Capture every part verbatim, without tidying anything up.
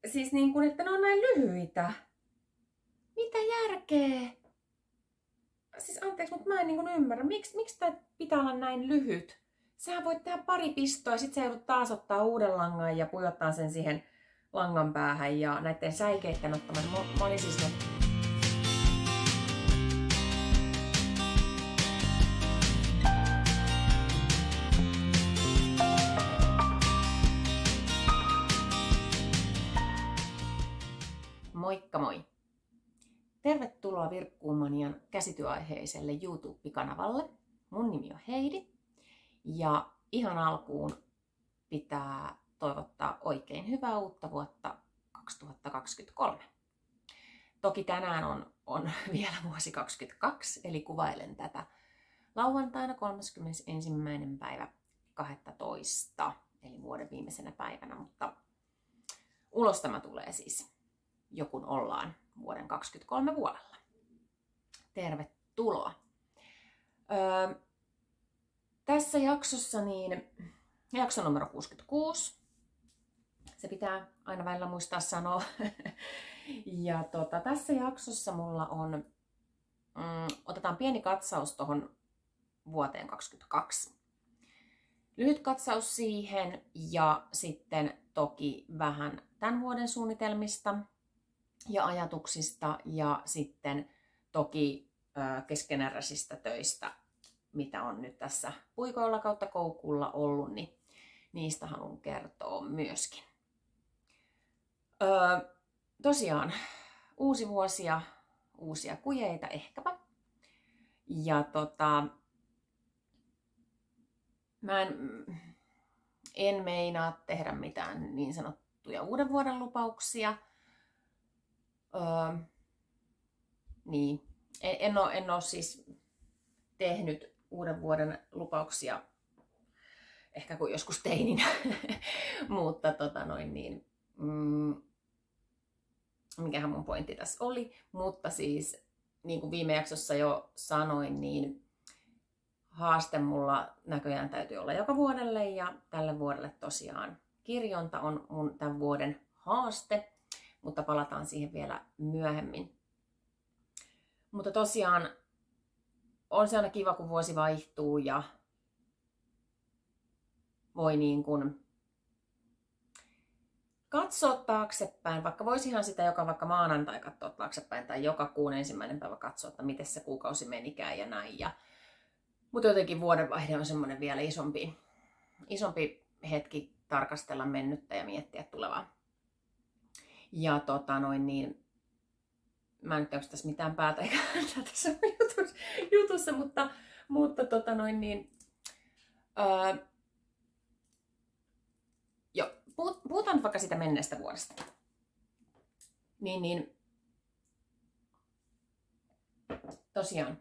siis niin kuin, että ne on näin lyhyitä. Mitä järkeä? Siis anteeksi, mutta mä en niin kuin ymmärrä. Miks, miksi tää pitää olla näin lyhyt? Sähän voit tehdä pari pistoa ja sit sä joudut taas ottaa uuden langan ja pujottaa sen siihen langan päähän ja näiden säikeiden ottamaan. Mä, mä olin siis nyt... Moikka moi! Tervetuloa Virkkuumanian käsityöaiheiselle YouTube-kanavalle. Mun nimi on Heidi ja ihan alkuun pitää toivottaa oikein hyvää uutta vuotta kaksituhattakaksikymmentäkolme. Toki tänään on, on vielä vuosi kaksikymmentäkaksi, eli kuvailen tätä lauantaina kolmaskymmenesensimmäinen päivä kahdestoista, eli vuoden viimeisenä päivänä, mutta ulos tämä tulee siis jo kun ollaan vuoden kaksikymmentäkolme puolella. Tervetuloa! Öö, tässä jaksossa niin jakso numero kuusikymmentäkuusi. Se pitää aina välillä muistaa sanoa. ja tota, tässä jaksossa mulla on, mm, otetaan pieni katsaus tuohon vuoteen kaksikymmentäkaksi. Lyhyt katsaus siihen ja sitten toki vähän tämän vuoden suunnitelmista ja ajatuksista ja sitten toki ö, keskeneräisistä töistä, mitä on nyt tässä puikoilla kautta koukulla ollut, niin niistä haluan kertoa myöskin. Ö, tosiaan uusi vuosi ja uusia kujeita ehkäpä. Ja tota, mä en, en meinaa tehdä mitään niin sanottuja uuden vuoden lupauksia. Öö, niin. En, en, ole, en ole siis tehnyt uuden vuoden lupauksia ehkä kuin joskus teininä, mutta tota noin niin, mm, mikähän mun pointti tässä oli, mutta siis niin kuin viime jaksossa jo sanoin, niin haaste mulla näköjään täytyy olla joka vuodelle ja tälle vuodelle tosiaan kirjonta on mun tämän vuoden haaste. Mutta palataan siihen vielä myöhemmin. Mutta tosiaan on se aina kiva, kun vuosi vaihtuu ja voi niin kuin katsoa taaksepäin, vaikka voisihan sitä joka vaikka maanantai katsoa taaksepäin tai joka kuun ensimmäinen päivä katsoa, että miten se kuukausi menikään ja näin. Ja, mutta jotenkin vuodenvaihde on semmoinen vielä isompi, isompi hetki tarkastella mennyttä ja miettiä tulevaa. Ja tota noin niin, mä en nyt tässä mitään päätä eikä tässä jutussa, jutussa, mutta, mutta tota noin niin, öö, jo, puhutaan vaikka sitä menneestä vuodesta. Niin, niin, tosiaan,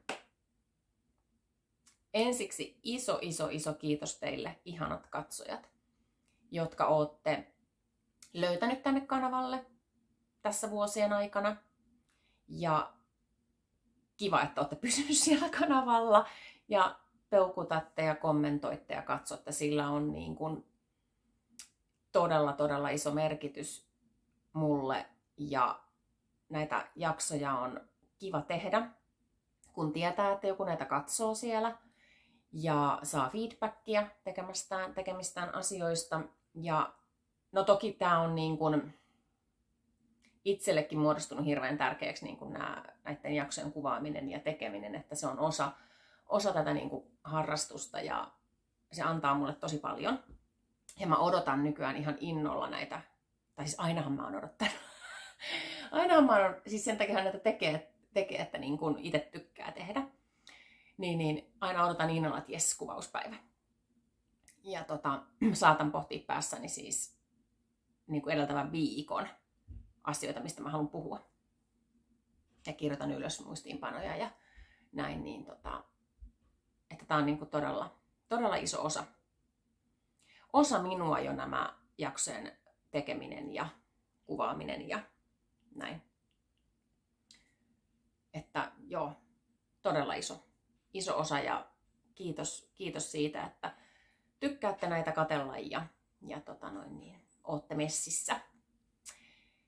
ensiksi iso, iso, iso kiitos teille, ihanat katsojat, jotka ootte löytänyt tänne kanavalle tässä vuosien aikana. Ja kiva, että olette pysyneet siellä kanavalla ja peukutatte ja kommentoitte ja katsotte. Sillä on niin kuin todella, todella iso merkitys mulle ja näitä jaksoja on kiva tehdä, kun tietää, että joku näitä katsoo siellä ja saa feedbackia tekemistään, tekemistään asioista. Ja no toki tämä on niin kuin itsellekin muodostunut hirveän tärkeäksi niin kuin nämä, näiden jaksojen kuvaaminen ja tekeminen, että se on osa, osa tätä niin kuin harrastusta ja se antaa mulle tosi paljon. Ja mä odotan nykyään ihan innolla näitä, tai siis ainahan mä oon odottanut. ainahan mä oon, siis sen takia näitä tekee, tekee että niin kuin itse tykkää tehdä. Niin, niin aina odotan innolla, että jes, kuvauspäivä. Ja tota, saatan pohtia päässäni siis niin kuin edeltävän viikon asioita, mistä mä haluan puhua. Ja kirjoitan ylös muistiinpanoja ja näin, niin tota, että tää on niinku todella, todella iso osa. Osa minua jo nämä jaksojen tekeminen ja kuvaaminen ja näin. Että joo, todella iso, iso osa ja kiitos, kiitos siitä, että tykkäätte näitä katsella ja, ja tota noin niin, ootte messissä.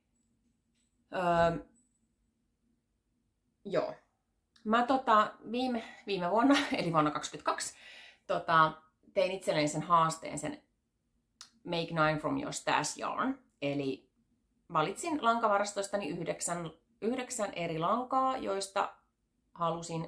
Öö, joo. Mä tota, viime, viime vuonna, eli vuonna kaksituhattakaksikymmentäkaksi, tota, tein itselleni sen haasteen, sen Make Nine from Your Stash Yarn. Eli valitsin lankavarastostani yhdeksän, yhdeksän eri lankaa, joista halusin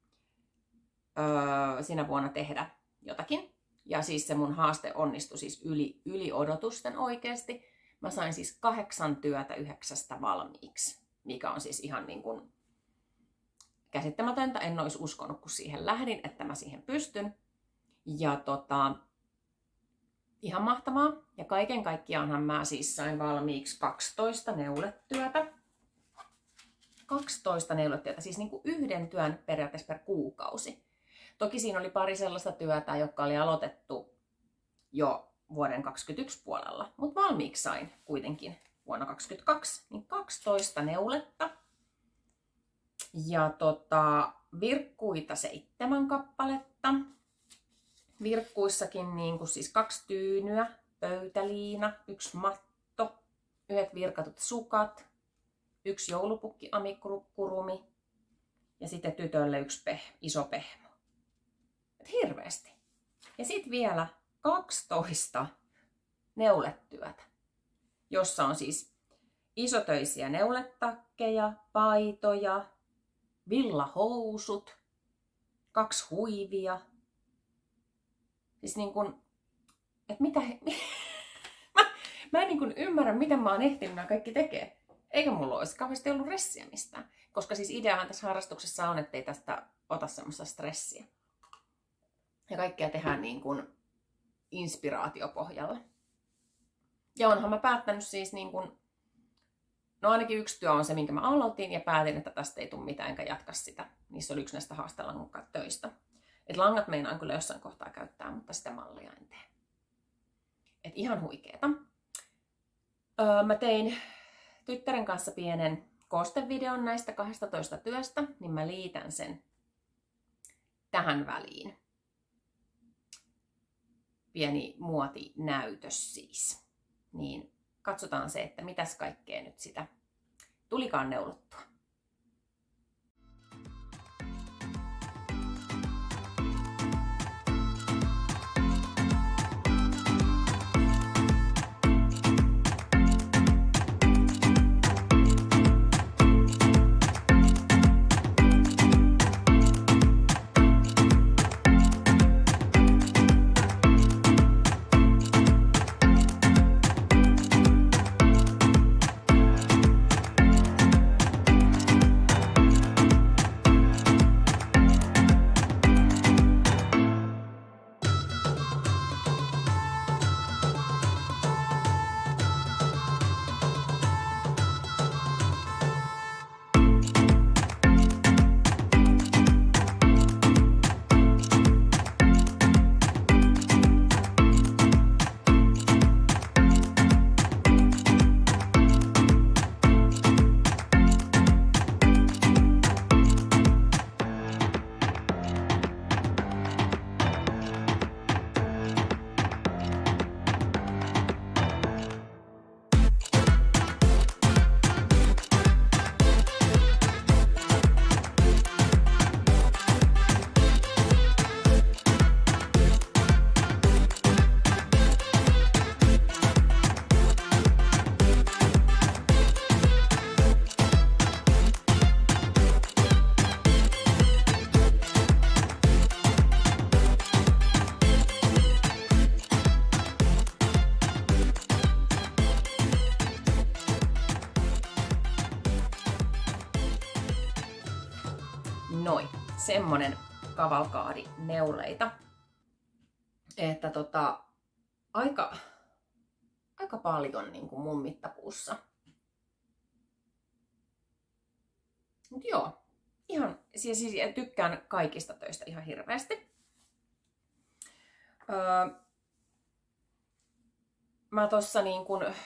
öö, sinä vuonna tehdä jotakin. Ja siis se mun haaste onnistui siis yli, yli odotusten oikeasti. Mä sain siis kahdeksan työtä yhdeksästä valmiiksi, mikä on siis ihan niin kuin käsittämätöntä. En olisi uskonut, kun siihen lähdin, että mä siihen pystyn. Ja tota, ihan mahtavaa. Ja kaiken kaikkiaanhan mä siis sain valmiiksi kaksitoista neuletyötä. kaksitoista neuletyötä, siis niin kuin yhden työn periaatteessa per kuukausi. Toki siinä oli pari sellaista työtä, jotka oli aloitettu jo vuoden kaksikymmentäyksi puolella, mutta valmiiksi sain kuitenkin vuonna kaksikymmentäkaksi niin kaksitoista neuletta. Ja tota, virkkuita seitsemän kappaletta. Virkkuissakin niin kuin siis kaksi tyynyä, pöytäliina, yksi matto, yhdet virkatut sukat, yksi joulupukki amikurumi ja sitten tytölle yksi peh, iso pehmo. Et hirveästi. Ja sitten vielä kaksitoista neuletyötä, jossa on siis isotöisiä neuletakkeja, paitoja, villahousut, kaksi huivia. Siis niin kun, että mitä he... mä, mä en niin kun ymmärrä, miten mä oon ehtinyt nämä kaikki tekee. Eikä mulla olisi kauheasti ollut ressiä mistään. Koska siis ideahan tässä harrastuksessa on, ettei tästä ota semmoista stressiä. Ja kaikkea tehdään niin kuin inspiraatiopohjalla. Ja onhan mä päättänyt siis niin kuin, no ainakin yksi työ on se, minkä mä aloitin ja päätin, että tästä ei tule mitään enkä jatka sitä. Niissä oli yksi näistä haastelangat töistä. Et langat meinaan kyllä jossain kohtaa käyttää, mutta sitä mallia en tee. Et ihan huikeeta. Öö, mä tein tyttären kanssa pienen koostevideon näistä kahdestatoista työstä, niin mä liitän sen tähän väliin. Pieni muotinäytös siis. Niin katsotaan se, että mitäs kaikkea nyt sitä tulikaan neulottua. Noin, semmonen kavalkaadi neuleita. Että tota, aika, aika paljon niin kuin mun mittapuussa. Mut joo, ihan, siis, siis tykkään kaikista töistä ihan hirveästi. Öö, mä tossa niin kun, öö,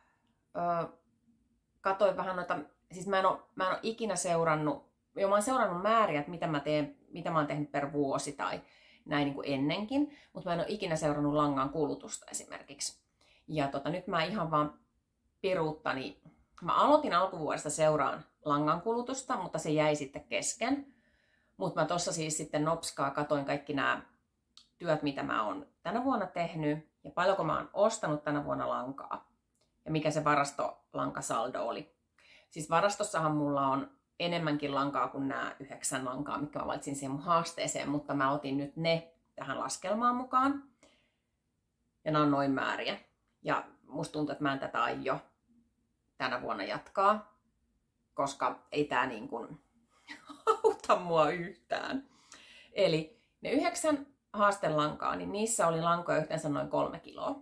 katoin vähän noita, siis mä en oo, mä en oo ikinä seurannut, jo mä oon seurannut määriä, että mitä mä teen, mitä mä oon tehnyt per vuosi tai näin niin kuin ennenkin, mutta mä en ole ikinä seurannut langan kulutusta esimerkiksi. Ja tota, nyt mä ihan vaan piruuttani Mä aloitin alkuvuodesta seuraan langan kulutusta, mutta se jäi sitten kesken. Mutta mä tossa siis sitten nopskaa katoin kaikki nämä työt, mitä mä oon tänä vuonna tehnyt ja paljonko mä oon ostanut tänä vuonna lankaa ja mikä se varastolankasaldo oli. Siis varastossahan mulla on enemmänkin lankaa kuin nämä yhdeksän lankaa, mitkä mä valitsin siihen mun haasteeseen, mutta mä otin nyt ne tähän laskelmaan mukaan. Ja nämä on noin määriä. Ja musta tuntuu, että mä en tätä aio tänä vuonna jatkaa, koska ei tää niin kuin auta mua yhtään. Eli ne yhdeksän haastelankaa, niin niissä oli lankoja yhteensä noin kolme kiloa,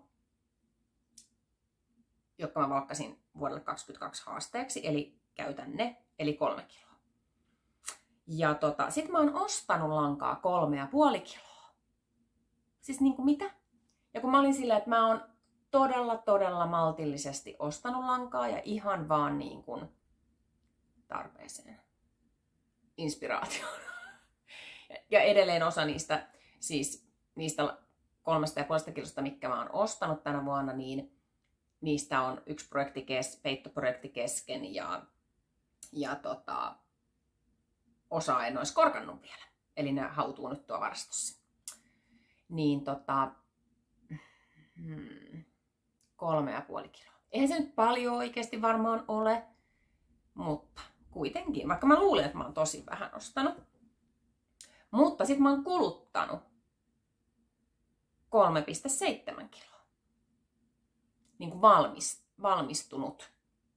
jotka mä valkkasin vuodelle kaksikymmentäkaksi haasteeksi, eli käytän ne, eli kolme kiloa. Ja tota, sit mä oon ostanut lankaa kolme ja puoli kiloa. Siis niinku mitä? Ja kun mä olin silleen, että mä oon todella, todella maltillisesti ostanut lankaa ja ihan vaan niin kuin tarpeeseen. Inspiraatioon. Ja edelleen osa niistä, siis niistä kolmesta ja puolesta kilosta, mitkä mä oon ostanut tänä vuonna, niin niistä on yksi projekti kes, peittoprojekti kesken ja, ja tota, osa en olisi korkannut vielä. Eli ne hautuu nyt tuo varastossa. Niin tota, hmm, kolme ja puoli kiloa. Eihän se nyt paljon oikeasti varmaan ole, mutta kuitenkin. Vaikka mä luulen, että mä oon tosi vähän ostanut. Mutta sit mä oon kuluttanut kolme pilkku seitsemän kiloa. Niin kuin valmis, valmistunut.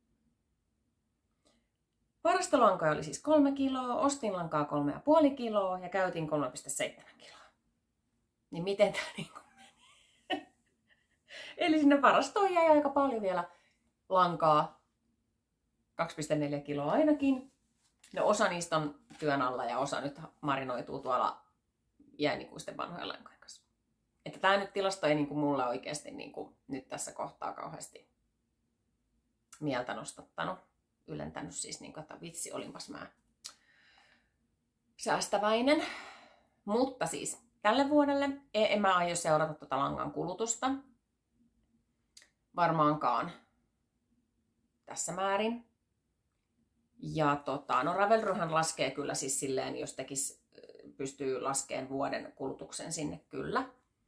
Varastolankoja oli siis kolme kiloa, ostin lankaa kolme ja puoli kiloa ja käytin kolme pilkku seitsemän kiloa. Niin miten tää niinku meni? Eli sinne varastoon jäi aika paljon vielä lankaa. kaksi pilkku neljä kiloa ainakin. No osa niistä on työn alla ja osa nyt marinoituu tuolla jäänikuisten vanhojen lankojen kanssa. Että tää nyt tilasto ei niinku mulle oikeasti niinku nyt tässä kohtaa kauheasti mieltä nostattanut. Ylentänyt siis, niinku, että vitsi olinpas mä säästäväinen. Mutta siis tälle vuodelle en mä aio seurata tuota langan kulutusta. Varmaankaan tässä määrin. Ja tota, no Ravelryhän laskee kyllä siis silleen, jos tekis, pystyy laskemaan vuoden kulutuksen sinne kyllä.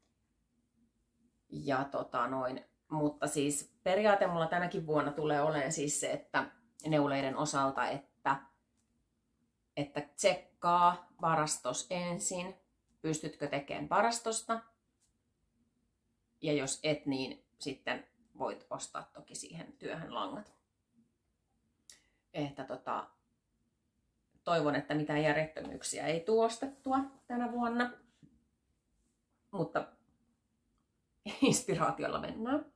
Ja tota noin, mutta siis periaate mulla tänäkin vuonna tulee olemaan siis se, että neuleiden osalta, että, että tsekkaa varastos ensin, pystytkö tekemään varastosta. Ja jos et, niin sitten voit ostaa toki siihen työhön langat. Että tota, toivon, että mitään järjettömyyksiä ei tule ostettua tänä vuonna. Mutta inspiraatiolla mennään.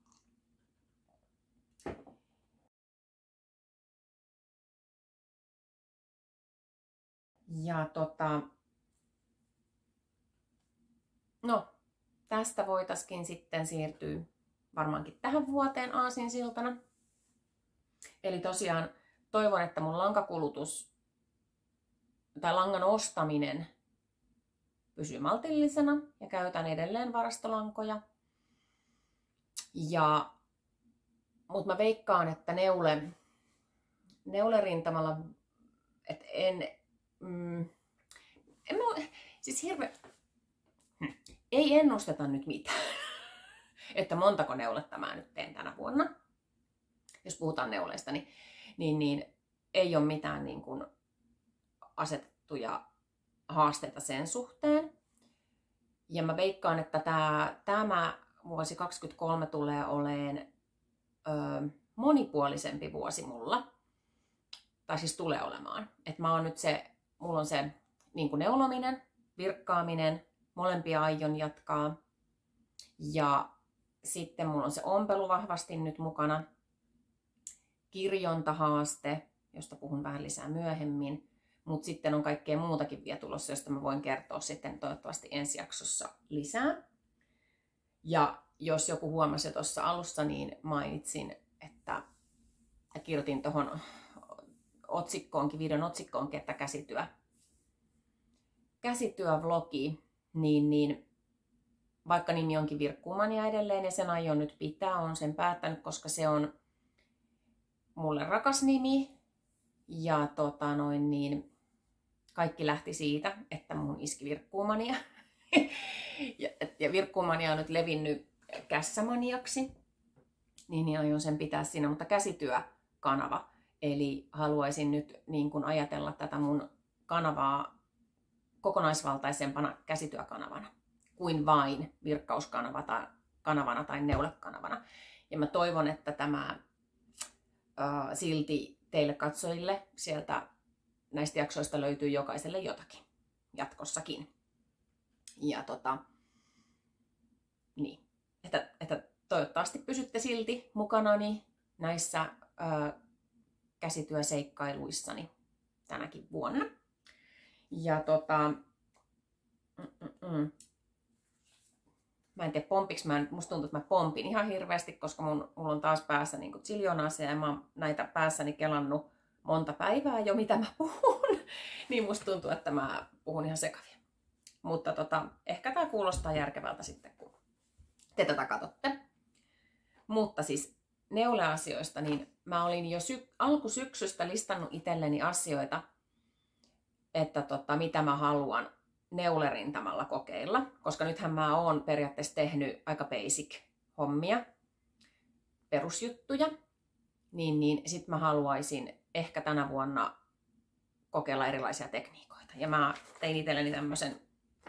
Ja tota, no, tästä voitaisiin sitten siirtyä varmaankin tähän vuoteen aasinsiltana. Eli tosiaan toivon, että mun lankakulutus tai langan ostaminen pysyy maltillisena ja käytän edelleen varastolankoja. Ja, mutta mä veikkaan, että neule, neulerintamalla, että en, mm, en mä, siis hirve, hm, ei ennusteta nyt mitään, että montako neuletta mä nyt teen tänä vuonna. Jos puhutaan neuleista, niin, niin, niin ei ole mitään niin kuin asetettuja haasteita sen suhteen. Ja mä veikkaan, että tämä, tämä vuosi kaksikymmentäkolme tulee olemaan ö, monipuolisempi vuosi mulla. Tai siis tulee olemaan. Että mä oon nyt se, mulla on se niin kuin neulominen, virkkaaminen, molempia aion jatkaa. Ja sitten mulla on se ompelu vahvasti nyt mukana. Kirjontahaaste, josta puhun vähän lisää myöhemmin. Mutta sitten on kaikkea muutakin vielä tulossa, josta mä voin kertoa sitten toivottavasti ensi jaksossa lisää. Ja jos joku huomasi tuossa alussa, niin mainitsin, että kirjoitin tuohon otsikkoonkin, videon otsikkoonkin, että käsityö. Käsityövlogi, niin, niin vaikka nimi onkin Virkkuumania edelleen ja sen aion nyt pitää, on sen päättänyt, koska se on mulle rakas nimi. Ja tota noin niin, kaikki lähti siitä, että mun iski virkkuumania. ja, ja virkkuumania on nyt levinnyt kässämaniaksi. Niin, niin aion sen pitää siinä, mutta käsityökanava. Eli haluaisin nyt niin kun ajatella tätä mun kanavaa kokonaisvaltaisempana käsityökanavana kuin vain virkkauskanava tai kanavana tai neulekanavana. Ja mä toivon, että tämä ää, silti teille katsojille sieltä näistä jaksoista löytyy jokaiselle jotakin jatkossakin. Ja tota, niin, että, että toivottavasti pysytte silti mukanani näissä ää, käsityöseikkailuissani tänäkin vuonna. Ja tota, mm, mm, mm. mä en tiedä pompiks mä, musta tuntuu, että mä pompin ihan hirveästi, koska mun, mulla on taas päässä niin kuin ziljoonaasia ja mä oon näitä päässäni kelannut monta päivää jo, mitä mä puhun. Niin musta tuntuu, että mä puhun ihan sekavia. Mutta tota, ehkä tää kuulostaa järkevältä sitten, kun te tätä katsotte. Mutta siis neuleasioista, niin mä olin jo sy- alkusyksystä listannut itselleni asioita, että tota, mitä mä haluan neulerintamalla kokeilla, koska nythän mä oon periaatteessa tehnyt aika basic hommia, perusjuttuja, niin, niin sit mä haluaisin ehkä tänä vuonna kokeilla erilaisia tekniikoita. Ja mä tein itselleni tämmösen,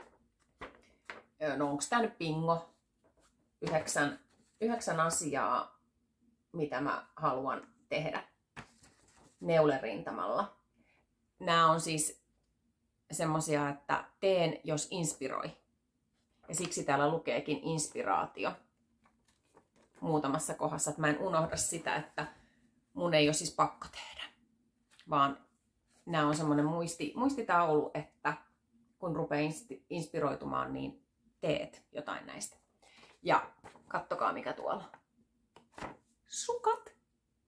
no onks tää nyt bingo, yhdeksän, yhdeksän asiaa, mitä mä haluan tehdä neulerintamalla. Nämä on siis semmosia, että teen, jos inspiroi. Ja siksi täällä lukeekin inspiraatio muutamassa kohdassa, että mä en unohda sitä, että mun ei ole siis pakko tehdä. Vaan nämä on semmoinen muisti, muistitaulu, että kun rupeaa inspiroitumaan, niin teet jotain näistä. Ja kattokaa mikä tuolla. Sukat.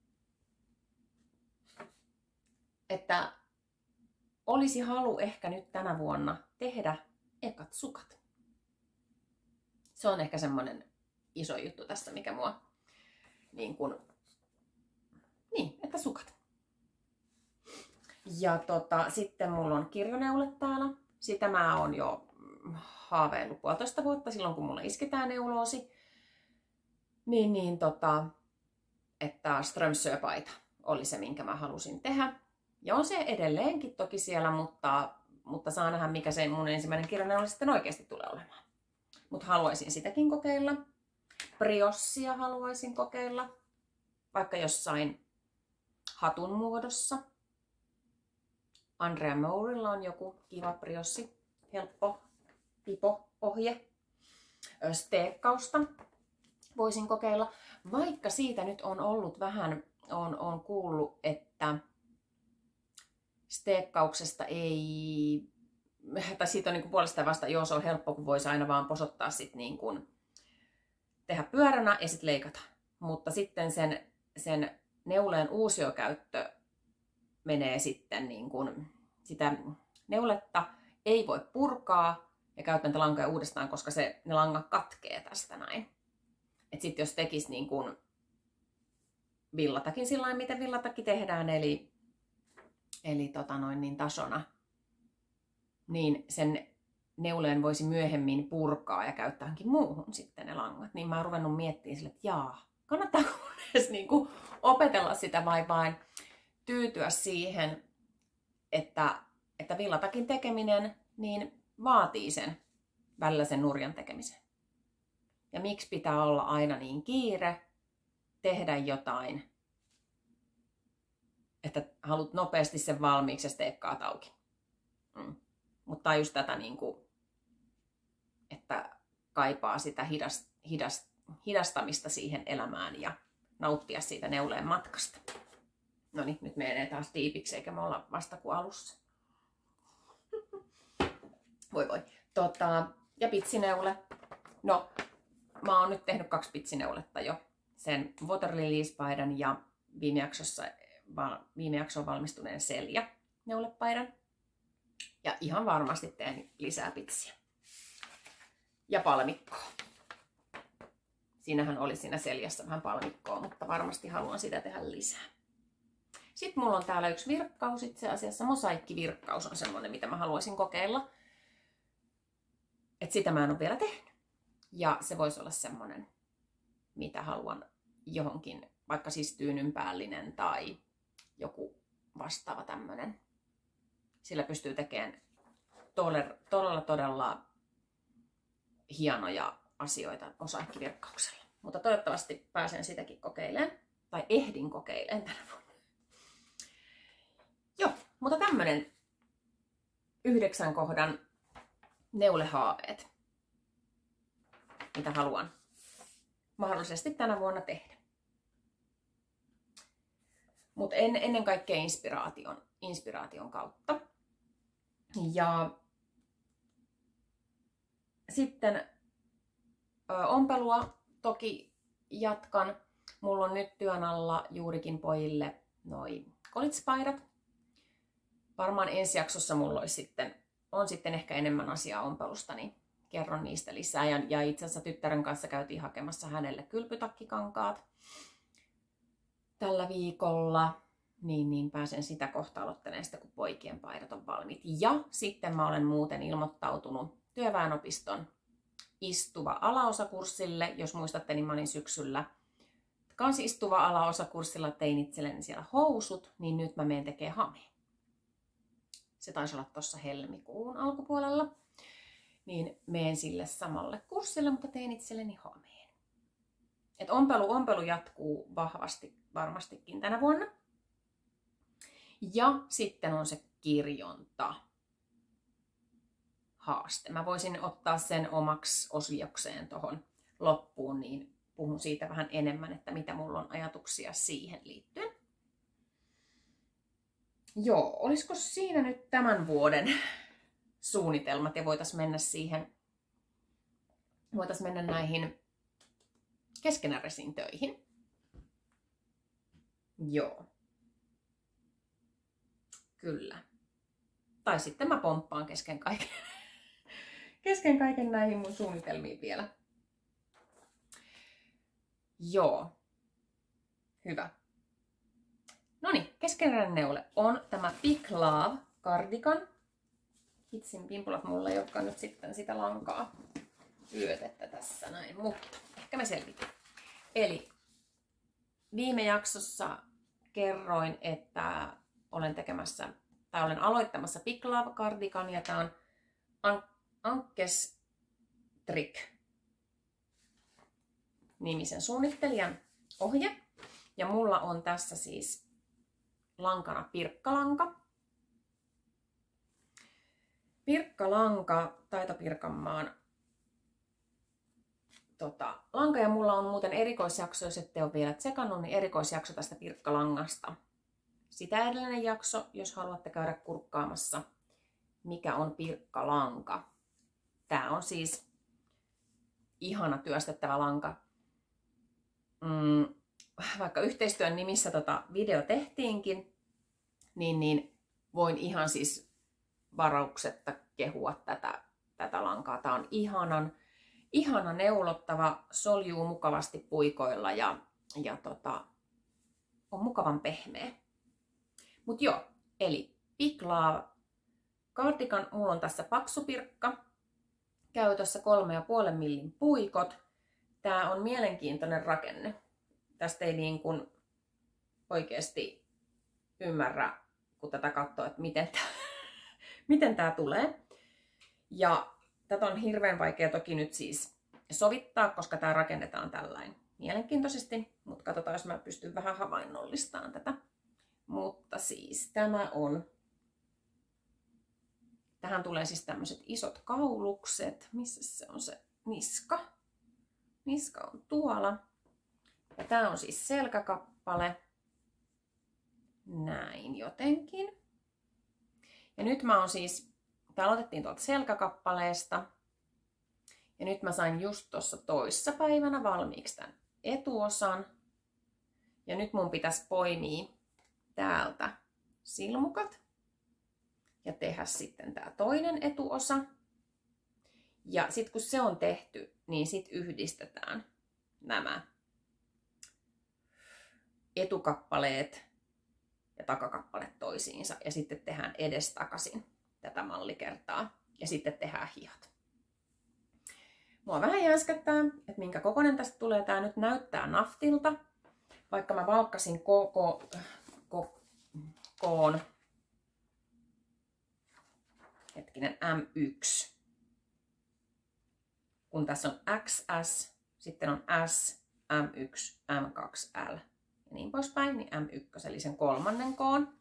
Että olisi halu ehkä nyt tänä vuonna tehdä ekat sukat. Se on ehkä semmoinen iso juttu tässä, mikä mua niin kuin, niin, että sukat. Ja tota, sitten mulla on kirjoneule täällä. Sitä mä oon jo haaveillut puolitoista vuotta silloin, kun mulla iski tää neuloosi. Niin, niin tota, että Strömsö-paita oli se, minkä mä halusin tehdä. Ja on se edelleenkin toki siellä, mutta, mutta saa nähdä, mikä se mun ensimmäinen kirjaneule sitten oikeasti tulee olemaan. Mutta haluaisin sitäkin kokeilla. Briossia haluaisin kokeilla, vaikka jossain hatun muodossa. Andrea Moorilla on joku kiva briossi, helppo pipo-ohje. Steekkausta voisin kokeilla, vaikka siitä nyt on ollut vähän, on, on kuullut, että steekkauksesta ei, tai siitä on niin kuin puolesta ja vasta, joo se on helppo, kun voisi aina vaan posottaa sit niin kuin, tehdä pyöränä ja sitten leikata. Mutta sitten sen, sen neuleen uusiokäyttö menee sitten niin kuin, sitä neuletta ei voi purkaa ja käyttää niitä lankoja uudestaan, koska se, ne langat katkee tästä näin. Et sit jos tekisi niin kuin villatakin sillä lailla, miten villatakki tehdään, eli, eli tota noin niin tasona, niin sen neuleen voisi myöhemmin purkaa ja käyttää johonkin muuhun sitten ne langat. Niin mä oon ruvennut miettimään sille, että jaa, kannattaako edes niin kuin opetella sitä vai vain tyytyä siihen, että, että villatakin tekeminen niin vaatii sen välillä sen nurjan tekemisen. Ja miksi pitää olla aina niin kiire tehdä jotain, että haluat nopeasti sen valmiiksi ja steekkaat auki. Mm. Mutta just tätä, niin kuin, että kaipaa sitä hidast, hidast, hidastamista siihen elämään ja nauttia siitä neuleen matkasta. No niin, nyt menee taas diipiksi, eikä me olla vasta kuin alussa. Voi voi. Tota, ja pitsineule. No, mä oon nyt tehnyt kaksi pitsineuletta jo. Sen Waterlilies-paidan ja viime jaksossa viime jaksoon valmistuneen Selja neulepaidan. Ja ihan varmasti teen lisää pitsiä. Ja palmikkoa. Siinähän oli siinä Seljassa vähän palmikkoa, mutta varmasti haluan sitä tehdä lisää. Sitten mulla on täällä yksi virkkaus itse asiassa. Mosaikkivirkkaus on semmonen, mitä mä haluaisin kokeilla. Et sitä mä en ole vielä tehnyt. Ja se voisi olla semmonen, mitä haluan johonkin, vaikka siis tyynynpäällinen tai joku vastaava tämmönen. Sillä pystyy tekemään todella, todella, todella hienoja asioita mosaikkivirkkauksella. Mutta toivottavasti pääsen sitäkin kokeilemaan. Tai ehdin kokeilemaan tänä vuonna. Joo, mutta tämmönen yhdeksän kohdan neulehaaveet, mitä haluan mahdollisesti tänä vuonna tehdä. Mutta en, ennen kaikkea inspiraation, inspiraation kautta. Ja sitten ö, ompelua toki jatkan. Mulla on nyt työn alla juurikin pojille noi college-paidat. Varmaan ensi jaksossa mulla olisi sitten, on sitten ehkä enemmän asiaa ompelusta, niin kerron niistä lisää. Ja, ja itse asiassa tyttären kanssa käytiin hakemassa hänelle kylpytakkikankaat tällä viikolla. Niin, niin pääsen sitä kohta aloittelemaan sitä, kun poikien paidat on valmiit. Ja sitten mä olen muuten ilmoittautunut työväenopiston istuva alaosakurssille. Jos muistatte, niin mä olin syksyllä kans istuva alaosakurssilla, tein itselleni siellä housut, niin nyt mä menen tekemään hameen. Se taisi olla tuossa helmikuun alkupuolella. Niin menen sille samalle kurssille, mutta tein itselleni hameen. Et ompelu, ompelu jatkuu vahvasti varmastikin tänä vuonna. Ja sitten on se kirjonta haaste. Mä voisin ottaa sen omaksi osiokseen tuohon loppuun, niin puhun siitä vähän enemmän, että mitä mulla on ajatuksia siihen liittyen. Joo, olisiko siinä nyt tämän vuoden suunnitelmat ja voitaisiin mennä siihen, voitaisiin mennä näihin keskenäräisiin töihin. Joo. Kyllä. Tai sitten mä pomppaan kesken kaiken, kesken kaiken näihin mun suunnitelmiin vielä. Joo. Hyvä. Noniin, keskeneräinen neule on tämä Big Love cardigan. Hitsin pimpulat mulla ei olekaan nyt sitten sitä lankaa yötettä tässä näin, mutta ehkä me selvitään. Eli viime jaksossa kerroin, että olen tekemässä tai olen aloittamassa Big Love cardigan ja tää on An- Ankes Trick nimisen suunnittelijan ohje. Ja mulla on tässä siis lankana pirkkalanka. Pirkkalanka, Taito Pirkanmaan tota, lanka, ja mulla on muuten erikoisjakso, jos ette ole vielä tsekannut, niin erikoisjakso tästä pirkkalangasta. Sitä edellinen jakso, jos haluatte käydä kurkkaamassa, mikä on pirkkalanka. Tää on siis ihana työstettävä lanka. Mm, vaikka yhteistyön nimissä tota video tehtiinkin, niin, niin voin ihan siis varauksetta kehua tätä, tätä lankaa. Tää on ihanan, ihana neulottava, soljuu mukavasti puikoilla ja, ja tota, on mukavan pehmeä. Mut joo, eli Big Love cardigan, mulla on tässä paksu pirkka, käytössä kolme ja puolen millin puikot. Tää on mielenkiintoinen rakenne. Tästä ei niin kuin oikeasti ymmärrä, kun tätä katsoo, että miten tää, miten tää tulee. Ja tätä on hirveän vaikea toki nyt siis sovittaa, koska tää rakennetaan tällainen mielenkiintoisesti. Mutta katsotaan, jos mä pystyn vähän havainnollistamaan tätä. Mutta siis tämä on, tähän tulee siis tämmöiset isot kaulukset. Missä se on se niska? Niska on tuolla. Ja tää on siis selkäkappale. Näin jotenkin. Ja nyt mä oon siis, tää aloitettiin tuolta selkäkappaleesta. Ja nyt mä sain just tuossa toissa päivänä valmiiksi tämän etuosan. Ja nyt mun pitäisi poimia täältä silmukat. Ja tehdä sitten tää toinen etuosa. Ja sit kun se on tehty, niin sit ja takakappale toisiinsa. Ja sitten tehdään edestakaisin tätä mallikertaa. Ja sitten tehdään hihat. Mua vähän jänskättää, että minkä kokoinen tästä tulee. Tää nyt näyttää naftilta. Vaikka mä valkkasin koko koon hetkinen M yksi. Kun tässä on X S, sitten on S, M yksi, M kaksi L ja niin poispäin, niin M yksi eli sen kolmannen koon.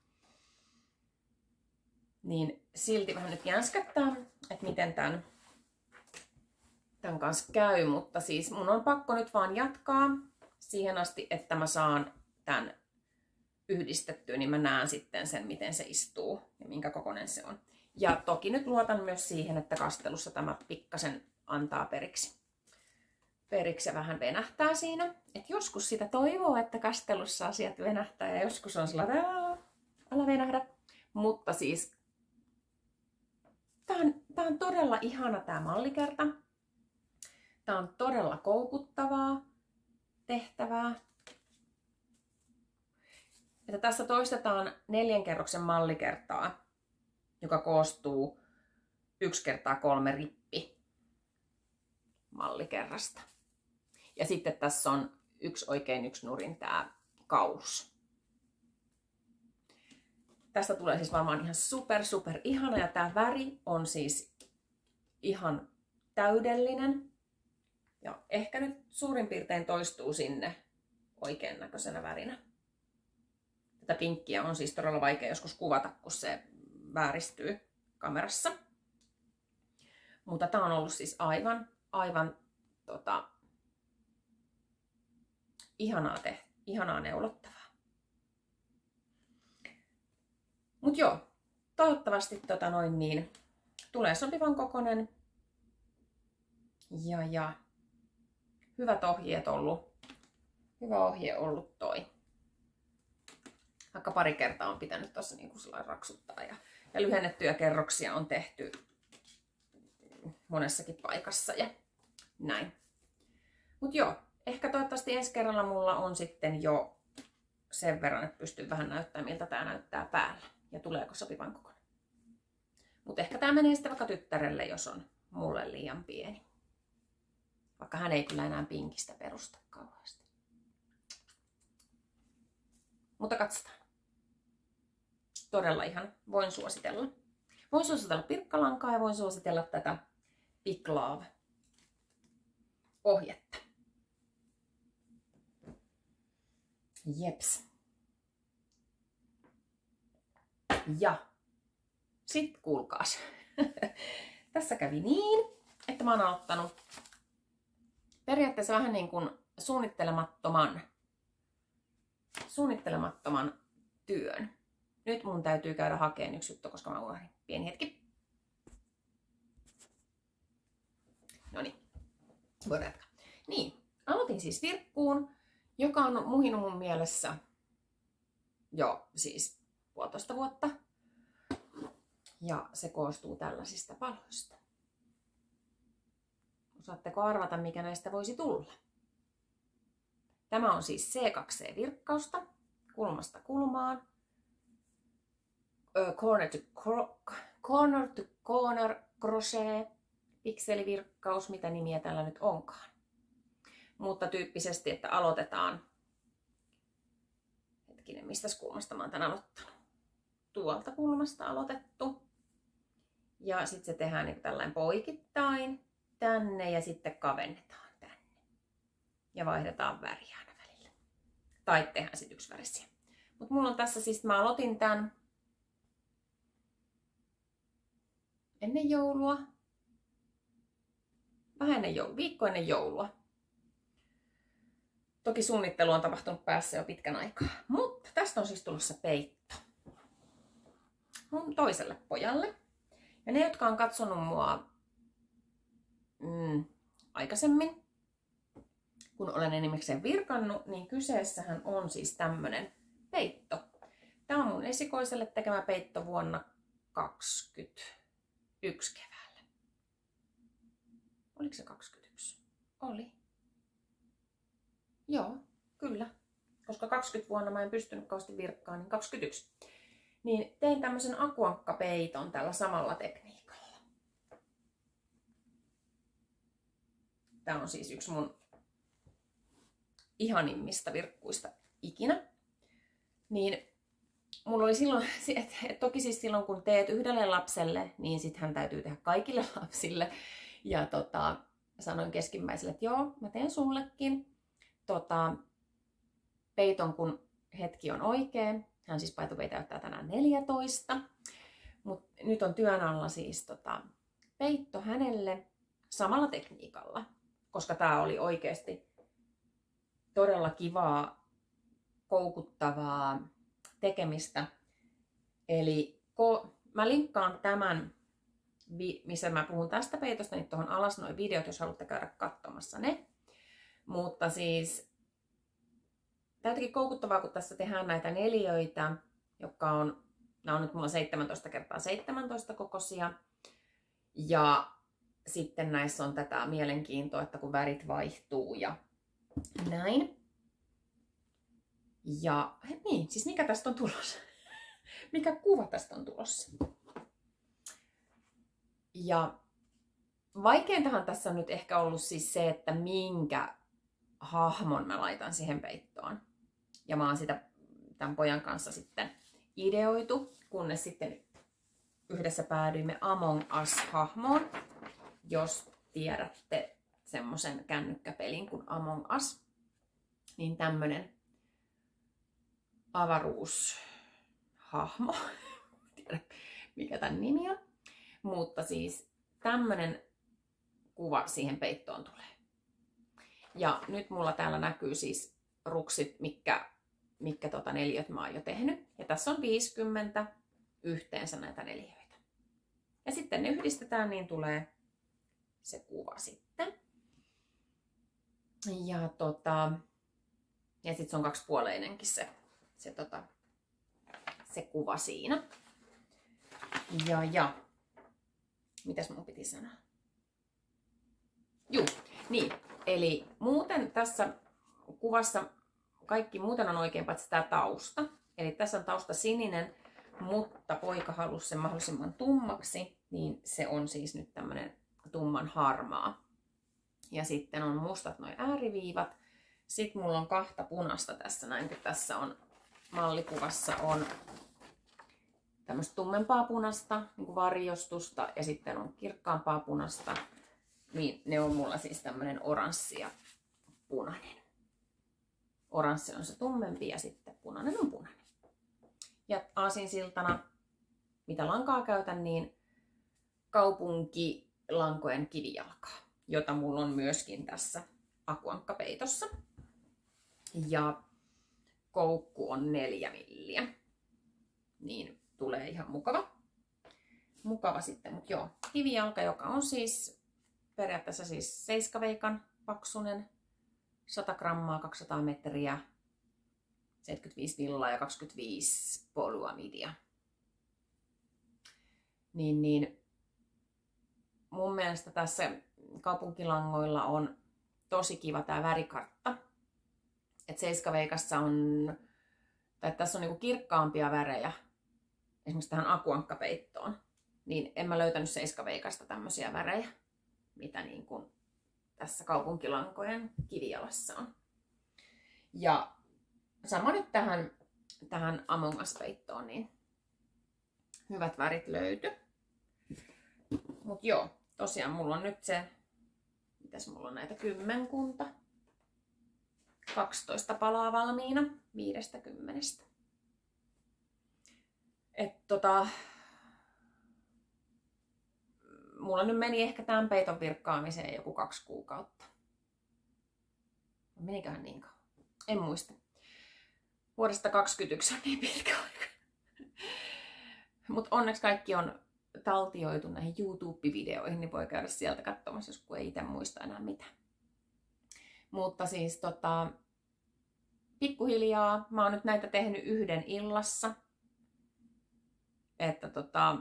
Niin silti vähän nyt jänskättää, että miten tämän, tämän kanssa käy, mutta siis mun on pakko nyt vaan jatkaa siihen asti, että mä saan tämän yhdistettyä, niin mä näen sitten sen, miten se istuu ja minkä kokoinen se on. Ja toki nyt luotan myös siihen, että kastelussa tämä pikkasen antaa periksi. Periksi ja vähän venähtää siinä. Et joskus sitä toivoo, että kastelussa asiat venähtää ja joskus on sellainen, älä venähdä. Mutta siis tää on, tää on todella ihana tää mallikerta. Tää on todella koukuttavaa tehtävää. Että tässä toistetaan neljän kerroksen mallikertaa, joka koostuu yksi kertaa kolme rippi mallikerrasta. Ja sitten tässä on yksi oikein yksi nurin tää kaulus. Tästä tulee siis varmaan ihan super super ihana ja tää väri on siis ihan täydellinen. Ja ehkä nyt suurin piirtein toistuu sinne oikein näköisenä värinä. Tätä pinkkiä on siis todella vaikea joskus kuvata, kun se vääristyy kamerassa. Mutta tää on ollut siis aivan, aivan tota, ihanaa, te, ihanaa neulottavaa. Mut joo, toivottavasti tota noin niin, tulee sopivan kokonen. Ja, ja hyvät ohjeet ollut. Hyvä ohje ollut toi. Vaikka pari kertaa on pitänyt tuossa niin raksuttaa ja, ja lyhennettyjä kerroksia on tehty monessakin paikassa ja näin. Mut joo, ehkä toivottavasti ensi kerralla mulla on sitten jo sen verran, että pystyy vähän näyttämään, miltä tää näyttää päällä ja tuleeko sopivan kokoinen. Mut ehkä tää menee sitten vaikka tyttärelle, jos on mulle liian pieni. Vaikka hän ei kyllä enää pinkistä perusta kauheasti. Mutta katsotaan. Todella ihan. Voin suositella. Voin suositella pirkkalankaa ja voin suositella tätä Big Love ohjetta. Jeps. Ja sit kuulkaas. Tässä kävi niin, että mä oon aloittanut periaatteessa vähän niin kuin suunnittelemattoman, suunnittelemattoman työn. Nyt mun täytyy käydä hakemaan yksi juttu, koska mä unohdin. Pieni hetki. Noniin, voidaan jatkaa. Niin, aloitin siis virkkuun, joka on muhinut mun mielessä jo siis puolitoista vuotta. Ja se koostuu tällaisista paloista. Osaatteko arvata, mikä näistä voisi tulla? Tämä on siis C kaksi C-virkkausta, kulmasta kulmaan. Corner to, corner to corner crochet, pikselivirkkaus, mitä nimiä tällä nyt onkaan. Mutta tyyppisesti, että aloitetaan, hetkinen, mistä kulmasta mä oon tän aloittanut? Tuolta kulmasta aloitettu. Ja sitten se tehdään niin tällainen poikittain tänne ja sitten kavennetaan tänne. Ja vaihdetaan väriä aina välillä. Tai tehdään sitten yksivärisiä. Mutta mulla on tässä siis, mä aloitin tän ennen joulua. Vähän ennen joulua, viikko ennen joulua. Toki suunnittelu on tapahtunut päässä jo pitkän aikaa. Mutta tästä on siis tulossa peitto mun toiselle pojalle. Ja ne, jotka on katsonut mua mm, aikaisemmin, kun olen enimmäkseen virkannut, niin kyseessähän on siis tämmönen peitto. Tämä on mun esikoiselle tekemä peitto vuonna kaksikymmentäyksi keväällä. Oliko se kaksikymmentäyksi? Oli. Joo, kyllä. koska kaksikymmentä vuonna mä en pystynyt kauheasti virkkaan, niin kaksikymmentäyksi. Niin tein tämmöisen akuankkapeiton tällä samalla tekniikalla. Tää on siis yksi mun ihanimmista virkkuista ikinä. Niin mulla oli silloin, että et toki siis silloin kun teet yhdelle lapselle, niin sittenhän täytyy tehdä kaikille lapsille. Ja tota, sanoin keskimmäiselle, että joo, mä teen sullekin tota, peiton, kun hetki on oikea. Hän siis by the way täyttää tänään neljätoista. Mut nyt on työn alla siis tota, peitto hänelle samalla tekniikalla. Koska tää oli oikeasti todella kivaa, koukuttavaa tekemistä. Eli ko, mä linkkaan tämän, missä mä puhun tästä peitosta, niin tuohon alas noin videot, jos haluatte käydä katsomassa ne. Mutta siis tää on jotenkin koukuttavaa, kun tässä tehdään näitä neliöitä, jotka on, nämä on nyt mulla seitsemäntoista kertaa seitsemäntoista kokoisia. Ja sitten näissä on tätä mielenkiintoa, että kun värit vaihtuu ja näin. Ja niin, siis mikä tästä on tulossa? Mikä kuva tästä on tulossa? Ja vaikeintahan tässä on nyt ehkä ollut siis se, että minkä hahmon mä laitan siihen peittoon. Ja mä oon sitä tämän pojan kanssa sitten ideoitu, kunnes sitten yhdessä päädyimme Among Us-hahmoon. Jos tiedätte semmoisen kännykkäpelin kuin Among Us, niin tämmönen avaruushahmo, tiedä mikä tämän nimi on, mutta siis tämmönen kuva siihen peittoon tulee. Ja nyt mulla täällä näkyy siis ruksit, mitkä, mitkä tota neliöt mä oon jo tehnyt. Ja tässä on viisikymmentä yhteensä näitä neliöitä. Ja sitten ne yhdistetään, niin tulee se kuva sitten. Ja tota, ja sitten se on kaksipuoleinenkin se, se, tota, se kuva siinä. Ja, ja. Mitäs mun piti sanoa? Juu, niin. Eli muuten tässä kuvassa kaikki muuten on oikein paitsi tämä tausta. Eli tässä on tausta sininen, mutta poika halusi sen mahdollisimman tummaksi, niin se on siis nyt tämmönen tumman harmaa. Ja sitten on mustat noi ääriviivat. Sitten mulla on kahta punasta tässä, näin kun tässä on mallikuvassa on tämmöistä tummempaa punasta, niin kuin varjostusta, ja sitten on kirkkaampaa punasta. Niin ne on mulla siis tämmönen oranssi ja punainen. Oranssi on se tummempi ja sitten punainen on punainen. Ja aasinsiltana, mitä lankaa käytän, niin kaupunkilankojen kivijalkaa, jota mulla on myöskin tässä akuankkapeitossa. Ja koukku on neljä milliä. Niin tulee ihan mukava. Mukava sitten, mutta joo, kivijalka, joka on siis periaatteessa siis seiskaveikan paksunen, sata grammaa, kaksisataa metriä, seitsemänkymmentäviisi villaa ja kaksikymmentäviisi polyamidia. Niin, niin mun mielestä tässä kaupunkilangoilla on tosi kiva tää värikartta. Et seiskaveikassa on, tai tässä on niinku kirkkaampia värejä, esimerkiksi tähän akuankkapeittoon. Niin en mä löytänyt seiskaveikasta tämmöisiä värejä, mitä niin kuin tässä kaupunkilankojen kivijalassa on. Ja sama nyt tähän, tähän Among Us-peittoon, niin hyvät värit löytyi. Mut joo, tosiaan mulla on nyt se, mitäs mulla on näitä kymmenkunta, kaksitoista palaa valmiina viidestäkymmenestä. Et tota, mulla nyt meni ehkä tämän peiton virkkaamiseen joku kaksi kuukautta. Meniköhän niin kauan? En muista. Vuodesta kaksikymmentäyksi on niin pitkä aika. Mutta onneksi kaikki on taltioitu näihin YouTube-videoihin, niin voi käydä sieltä katsomassa, jos kun ei itse muista enää mitään. Mutta siis tota, pikkuhiljaa mä oon nyt näitä tehnyt yhden illassa. Että tota,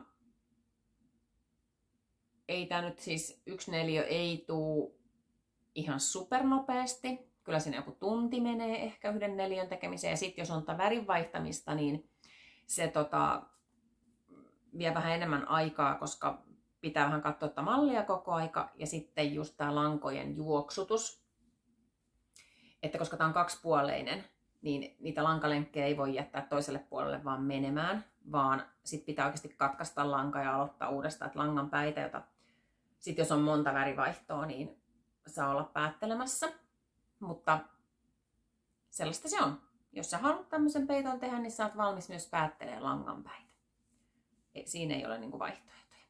ei tää nyt siis yksi neliö ei tuu ihan supernopeasti, kyllä siinä joku tunti menee ehkä yhden neliön tekemiseen. Ja sitten jos on tätä värin vaihtamista, niin se tota, vie vähän enemmän aikaa, koska pitää vähän katsoa tätä mallia koko aika. Ja sitten just tämä lankojen juoksutus. Että koska tämä on kaksipuoleinen, niin niitä lankalenkkejä ei voi jättää toiselle puolelle vaan menemään, vaan sitten pitää oikeasti katkaista lanka ja aloittaa uudestaan, että langan päitä, jota sitten jos on monta värivaihtoa, niin saa olla päättelemässä. Mutta sellaista se on. Jos sä haluat tämmöisen peiton tehdä, niin sä oot valmis myös päättelemään langan päitä. Siinä ei ole niinku vaihtoehtoja.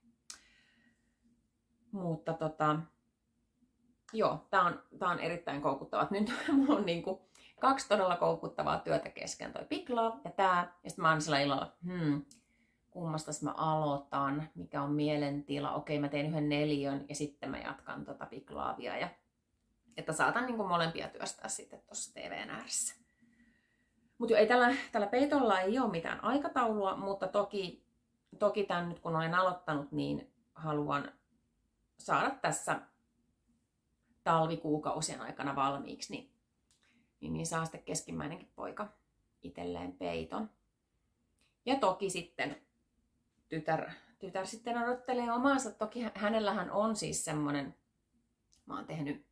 Mutta tota, joo, tää on, tää on erittäin koukuttava. Nyt mulla on niinku kaksi todella koukuttavaa työtä kesken. Toi Big Love ja tää. Ja sitten mä oon sillä illalla, hmm, kummasta mä aloitan, mikä on mielentila. Okei, mä teen yhden neliön ja sitten mä jatkan tota Big Lovea. Ja että saatan niinku molempia työstää sitten tuossa T V:n ääressä. Mutta ei tällä, tällä peitolla ei ole mitään aikataulua, mutta toki, toki tämän nyt kun olen aloittanut, niin haluan saada tässä talvikuukausien aikana valmiiksi, niin, niin, niin saa sitten keskimmäinenkin poika itselleen peiton. Ja toki sitten tytär, tytär sitten odottelee omaansa. Toki hänellähän on siis semmonen, mä oon tehnyt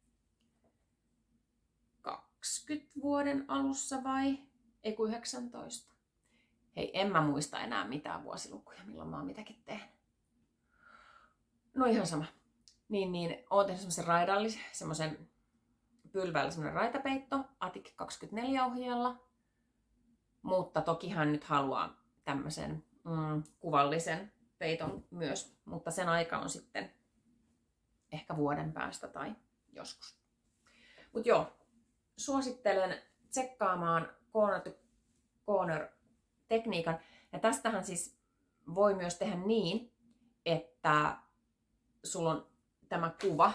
kaksikymmentä vuoden alussa vai ei kun yhdeksäntoista. Hei, en mä muista enää mitään vuosilukuja, milloin mä oon mitäkin tehnyt. No ihan sama. Niin, niin oon tehnyt semmoisen raidallisen, semmoisen pylvällä semmoinen raitapeitto, Atik kaksikymmentäneljä ohjeella. Mutta toki hän nyt haluaa tämmöisen mm, kuvallisen peiton myös, mutta sen aika on sitten ehkä vuoden päästä tai joskus. Mut joo, suosittelen tsekkaamaan corner to corner tekniikan. Ja tästähän siis voi myös tehdä niin, että sulla on tämä kuva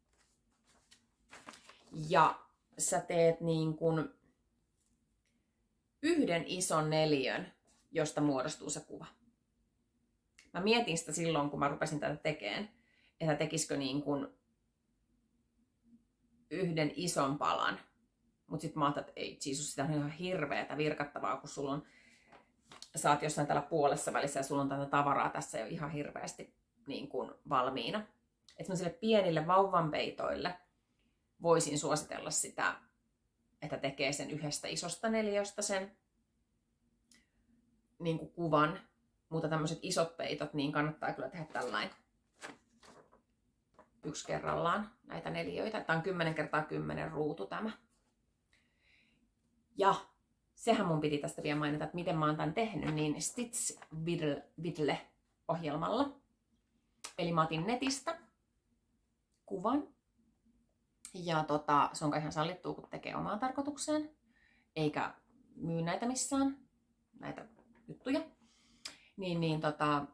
ja sä teet niin kuin yhden ison neliön, josta muodostuu se kuva. Mä mietin sitä silloin, kun mä rupesin tätä tekemään, että tekisikö niin kuin yhden ison palan. Mutta sitten mä ajattelin, että ei, Jeesus, sitä on ihan hirveätä virkattavaa, kun sulla on, sä oot jossain täällä puolessa välissä ja sulla on tätä tavaraa tässä jo ihan hirveästi niin kuin valmiina. Että semmoisille pienille vauvanpeitoille voisin suositella sitä, että tekee sen yhdestä isosta neliöstä sen niin kuin kuvan. Mutta tämmöiset isot peitot, niin kannattaa kyllä tehdä tällainen yksi kerrallaan näitä neliöitä. Tämä on kymmenen kertaa kymmenen ruutu tämä. Ja sehän mun piti tästä vielä mainita, että miten mä oon tämän tehnyt, niin Stitch Vidle-ohjelmalla. Eli mä otin netistä kuvan. Ja tota, se on ihan sallittua, kun tekee omaan tarkoitukseen. Eikä myy näitä missään, näitä juttuja. Niin, niin tota,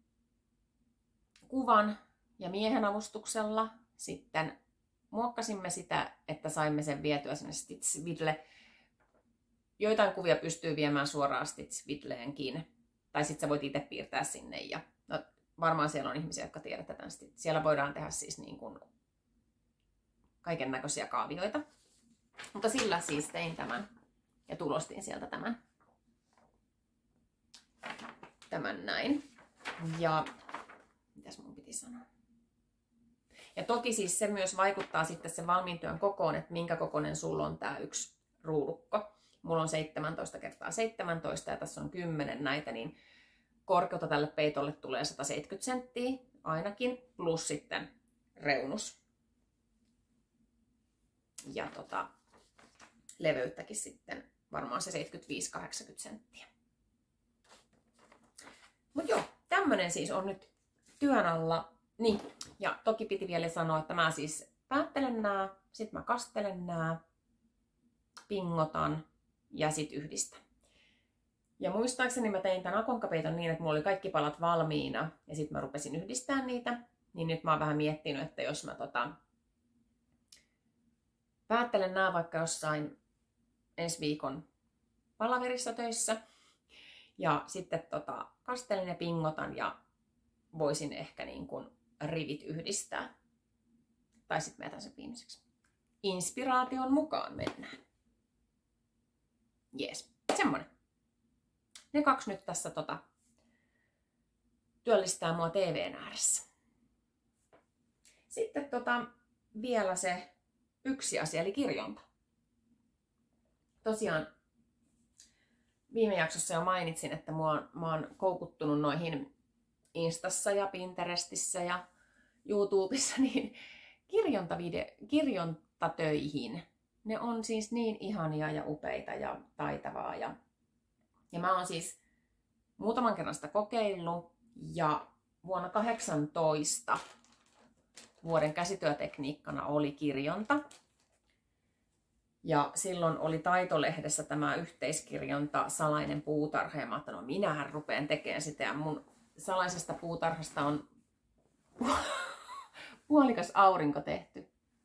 kuvan ja miehen avustuksella sitten muokkasimme sitä, että saimme sen vietyä sinne Stitch Vidle. Joitain kuvia pystyy viemään suoraan Stitch Vidleenkin. Tai sitten sä voit itse piirtää sinne. Ja, no, varmaan siellä on ihmisiä, jotka tiedätte tämän. Siellä voidaan tehdä siis niin kuin kaiken näköisiä kaavioita. Mutta sillä siis tein tämän ja tulostin sieltä tämän. Tämän näin. Ja mitäs mun piti sanoa? Ja toki siis se myös vaikuttaa sitten sen valmiin työn kokoon, että minkä kokoinen sulla on tää yksi ruudukko. Mulla on seitsemäntoista kertaa seitsemäntoista ja tässä on kymmenen näitä, niin korkeutta tälle peitolle tulee sata seitsemänkymmentä senttiä ainakin, plus sitten reunus. Ja tota, leveyttäkin sitten varmaan se seitsemänkymmentäviisi kahdeksankymmentä senttiä. Mut joo, tämmönen siis on nyt työn alla. Niin, ja toki piti vielä sanoa, että mä siis päättelen nää, sit mä kastelen nää, pingotan ja sit yhdistän. Ja muistaakseni mä tein tämän akonkapeiton niin, että mulla oli kaikki palat valmiina ja sit mä rupesin yhdistämään niitä. Niin nyt mä oon vähän miettinyt, että jos mä tota, päättelen nää vaikka jossain ensi viikon palaverissa töissä ja sitten tota, kastelen ja pingotan ja voisin ehkä niin kuin rivit yhdistää. Tai sitten mä jätän sen viimeiseksi. inspiraation mukaan mennään. Jees, semmonen. Ne kaksi nyt tässä tota, työllistää mua T V:n ääressä. Sitten tota, vielä se yksi asia, eli kirjonta. Tosiaan viime jaksossa jo mainitsin, että mua, mä oon koukuttunut noihin Instassa ja Pinterestissä ja YouTubessa niin kirjontavideo, kirjontatöihin. Ne on siis niin ihania ja upeita ja taitavaa. Ja, ja mä oon siis muutaman kerran sitä kokeillut ja vuonna kahdeksantoista vuoden käsityötekniikkana oli kirjonta. Ja silloin oli Taitolehdessä tämä yhteiskirjonta Salainen puutarha. Ja mä ajattelin, no minähän rupean tekemään sitä. Ja mun salaisesta puutarhasta on puolikas aurinko tehty.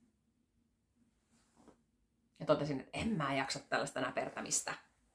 Ja totesin, että en mä jaksa tällaista näpertämistä.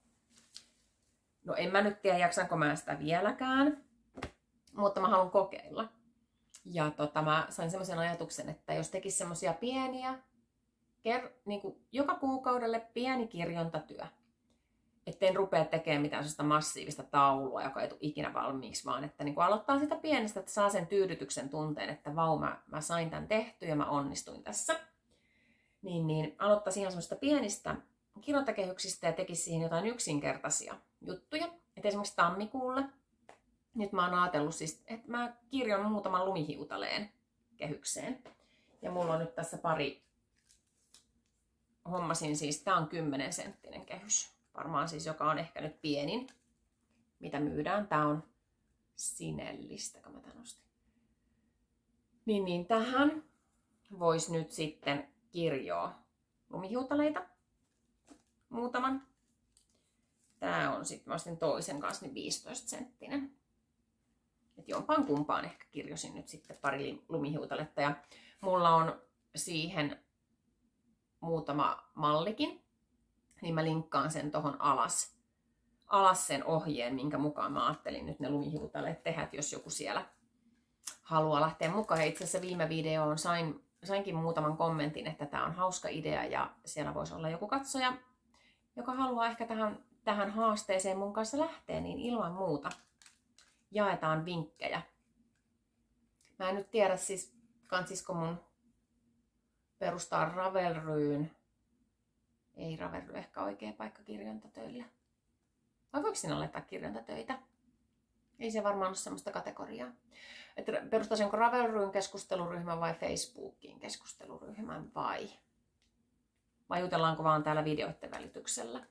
No en mä nyt tiedä, jaksanko mä sitä vieläkään. Mutta mä haluan kokeilla. Ja tota, mä sain semmoisen ajatuksen, että jos tekisi semmoisia pieniä, ker, niin kuin joka kuukaudelle pieni kirjontatyö. Että en rupea tekemään mitään sellaista massiivista taulua, joka ei tule ikinä valmiiksi, vaan että niin kuin aloittaa sitä pienestä, että saa sen tyydytyksen tunteen, että vau, mä, mä sain tämän tehtyä ja mä onnistuin tässä. Niin, niin aloittaisi ihan semmoista pienistä kirjontakehyksistä ja tekisi siihen jotain yksinkertaisia juttuja. Että esimerkiksi tammikuulle. Nyt mä oon ajatellut siis, että mä kirjon muutaman lumihiutaleen kehykseen. Ja mulla on nyt tässä pari, hommasin siis, tää on kymmenen senttinen kehys. Varmaan siis, joka on ehkä nyt pienin, mitä myydään. Tää on Sinellistä, kun mä tän ostin. Niin, niin tähän vois nyt sitten kirjoa lumihiutaleita. Muutaman. Tää on sitten, mä ostin toisen kanssa, niin viisitoista senttinen. Et jompaan kumpaan ehkä kirjosin nyt sitten pari lumihiutaletta. Ja mulla on siihen muutama mallikin. Niin mä linkkaan sen tohon alas. Alas sen ohjeen, minkä mukaan mä ajattelin nyt ne lumihiutaleet tehdä, jos joku siellä haluaa lähteä mukaan. Ja itse asiassa viime videoon sain, sainkin muutaman kommentin, että tää on hauska idea ja siellä voisi olla joku katsoja, joka haluaa ehkä tähän, tähän haasteeseen mun kanssa lähteä, niin ilman muuta jaetaan vinkkejä. Mä en nyt tiedä siis, kansisko mun perustaa Ravelryyn. Ei Ravelry ehkä oikea paikka kirjontatöille. Vai voiko siinä laittaa kirjontatöitä? Ei se varmaan ole semmoista kategoriaa. Että perustaisinko Ravelryyn keskusteluryhmän vai Facebookiin keskusteluryhmän vai? Vai jutellaanko vaan täällä videoiden välityksellä?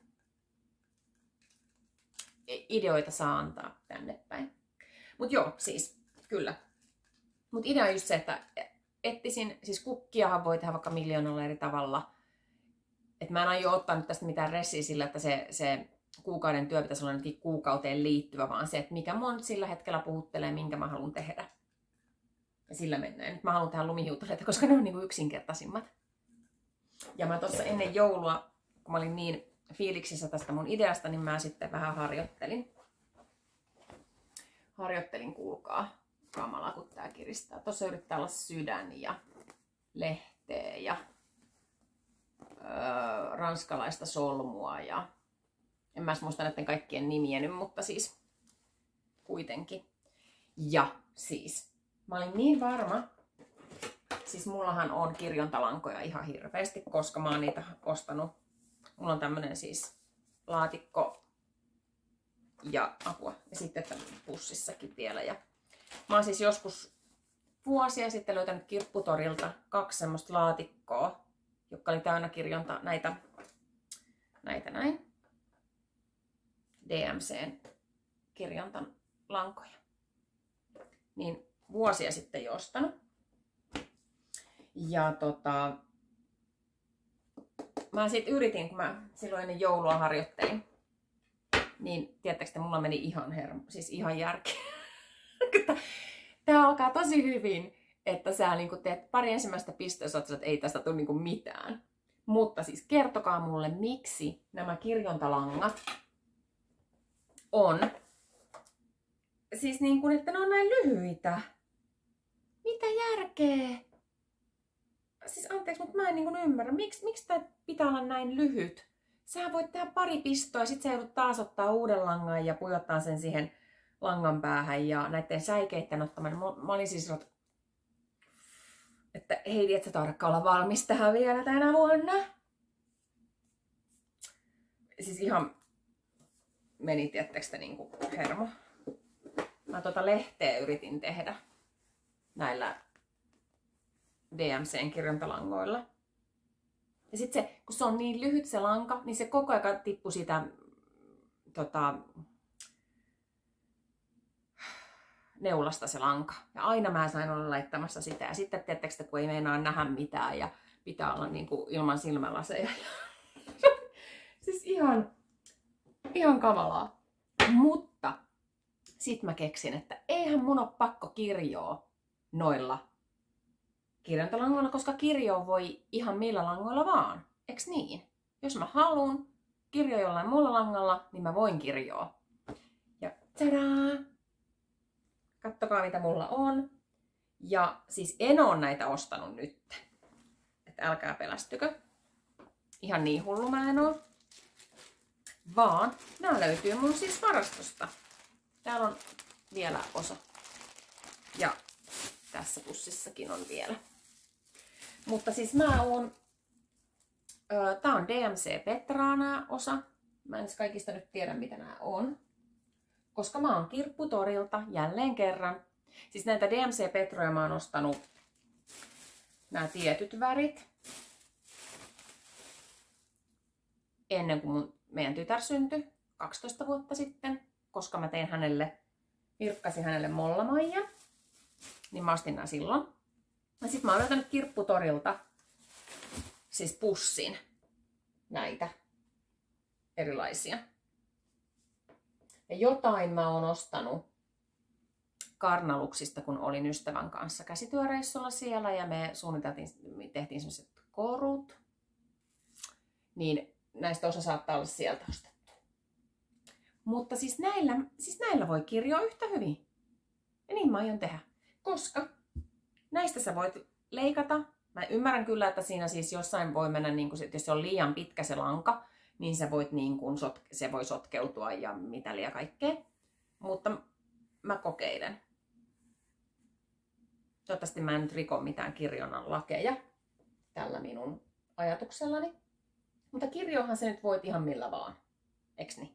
Ideoita saa antaa tänne päin. Mut joo, siis kyllä. Mut idea on just se, että etsisin, siis kukkiahan voi tehdä vaikka miljoonalla eri tavalla. Et mä en aio ottaa nyt tästä mitään ressiä sillä, että se, se kuukauden työ pitäisi olla jotenkin kuukauteen liittyvä, vaan se, että mikä mua nyt sillä hetkellä puhuttelee, minkä mä haluan tehdä. Ja sillä mennään. Nyt mä haluan tehdä lumihiutaleita, koska ne on niinku yksinkertaisimmat. Ja mä tuossa ennen joulua, kun mä olin niin fiiliksissä tästä mun ideasta, niin mä sitten vähän harjoittelin. Harjoittelin, kuulkaa, kamalaa kun tää kiristää. Tuossa yrittää olla sydän ja lehteä ja öö, ranskalaista solmua ja en mä muista näiden kaikkien nimiä nyt, mutta siis kuitenkin. Ja siis mä olin niin varma, siis mullahan on kirjontalankoja ihan hirveästi, koska mä oon niitä ostanut. Mulla on tämmönen siis laatikko ja apua. Ja sitten pussissakin vielä. Ja mä oon siis joskus vuosia sitten löytänyt Kirpputorilta kaksi semmoista laatikkoa, jotka oli täynnä kirjonta näitä, näitä näin. D M C:n kirjontan lankoja. Niin vuosia sitten jo ostanut. Ja tota, mä sitten yritin, kun mä silloin ennen joulua harjoittelin, niin tiedättekö, että mulla meni ihan hermo, siis ihan järki. Tää alkaa tosi hyvin, että sä niin teet pari ensimmäistä pistoa, että ei tästä tule niin mitään. Mutta siis kertokaa mulle, miksi nämä kirjontalangat on, siis niin kuin, että ne on näin lyhyitä. Mitä järkeä? siis anteeksi, mutta mä en niin ymmärrä, miksi, miksi tää pitää olla näin lyhyt? Sähän voit tehdä pari pistoa ja sit sä joudut taas ottaa uuden langan ja pujottaa sen siihen langan päähän ja näiden säikeiden ottaminen. Mä, mä olin siis, että Heidi, et sä tarkka olla valmis tähän vielä tänä vuonna. Siis ihan meni, tiettäkö niinku hermo. Mä tuota lehteä yritin tehdä näillä D M C:n kirjontalangoilla. Ja sit se, kun se on niin lyhyt se lanka, niin se koko ajan tippui sitä tota, neulasta se lanka. Ja aina mä sain olla laittamassa sitä. Ja sitten tiettäkö, kun ei meinaa nähdä mitään ja pitää olla niin kuin ilman silmälaseja. Siis ihan, ihan kamalaa. Mutta sit mä keksin, että eihän mun ole pakko kirjoa noilla kirjontalangoilla, koska kirjoa voi ihan millä langoilla vaan. Eiks niin? Jos mä haluun kirjoa jollain muulla langalla, niin mä voin kirjoa. Ja tadaa! Kattokaa mitä mulla on. Ja siis en oo näitä ostanut nyt. Että älkää pelästykö. Ihan niin hullu mä en oo. Vaan nää löytyy mun siis varastosta. Täällä on vielä osa. Ja tässä pussissakin on vielä. Mutta siis mä oon, tää on D M C Petraa nää osa. Mä en kaikista nyt tiedä mitä nää on. Koska mä oon Kirpputorilta jälleen kerran. Siis näitä D M C Petroja mä oon ostanut nämä tietyt värit. Ennen kuin mun, meidän tytär syntyi kaksitoista vuotta sitten. Koska mä tein hänelle, virkkasin hänelle mollamaijan. Niin mä ostin nää silloin. Ja sit mä oon löytänyt Kirpputorilta siis pussin näitä erilaisia. Ja jotain mä oon ostanut Karnaluksista, kun olin ystävän kanssa käsityöreissulla siellä ja me suunniteltiin, me tehtiin sellaiset korut. Niin näistä osa saattaa olla sieltä ostettu. Mutta siis näillä, siis näillä voi kirjoa yhtä hyvin. Ja niin mä aion tehdä. Koska näistä sä voit leikata. Mä ymmärrän kyllä, että siinä siis jossain voi mennä, niin kuin, jos se on liian pitkä se lanka, niin sä voit niin kuin, se voi sotkeutua ja mitä liian kaikkea. Mutta mä kokeilen. Toivottavasti mä en nyt riko mitään kirjonnan lakeja tällä minun ajatuksellani. Mutta kirjoahan se nyt voit ihan millä vaan. Eiks niin?